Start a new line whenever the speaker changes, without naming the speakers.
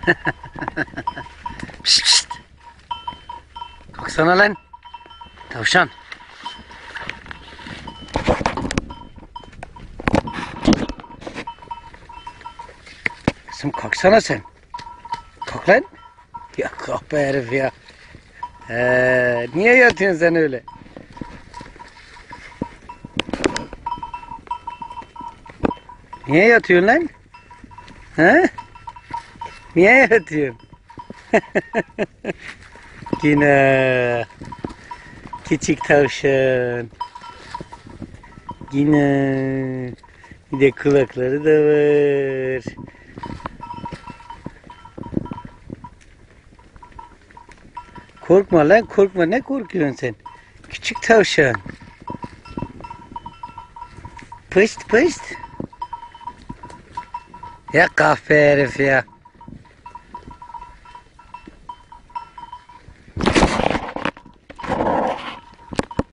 Pişt pişt. Kalksana lan. Tavşan. Kızım kalksana sen. Kalk lan. Ya kahpe herif ya. Niye yatıyorsun sen öyle? Niye yatıyorsun lan? He? Niye yatıyorsun? Yine küçük tavşan. Yine bir de kulakları da var. Korkma lan, korkma, ne korkuyorsun sen? Küçük tavşan. Pışt pışt. Ya kahpe herif ya.